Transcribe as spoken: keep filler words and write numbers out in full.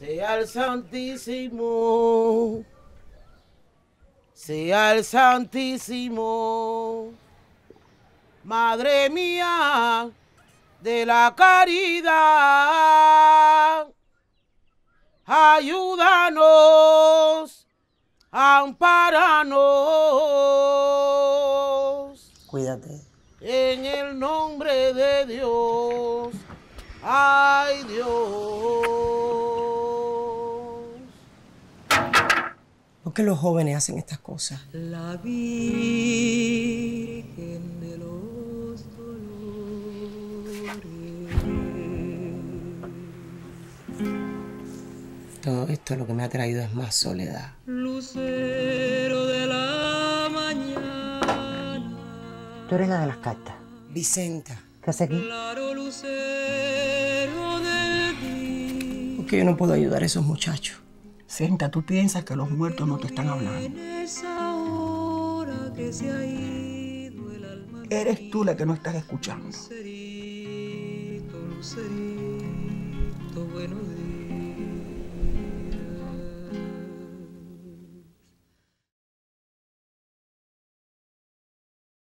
Sea el Santísimo, sea el Santísimo, Madre mía de la caridad, ayúdanos, ampáranos. Cuídate. En el nombre de Dios, ay Dios. ¿Por qué los jóvenes hacen estas cosas? La Virgen de los Dolores. Todo esto lo que me ha traído es más soledad. Lucero de la mañana. Tú eres la de las cartas. Vicenta, ¿Qué hace aquí? Claro lucero del día. ¿por qué yo no puedo ayudar a esos muchachos? Senta, tú piensas que los muertos no te están hablando. En esa hora que se ha ido el alma. Eres tú la que no estás escuchando. Lucerito, lucerito, buenos días.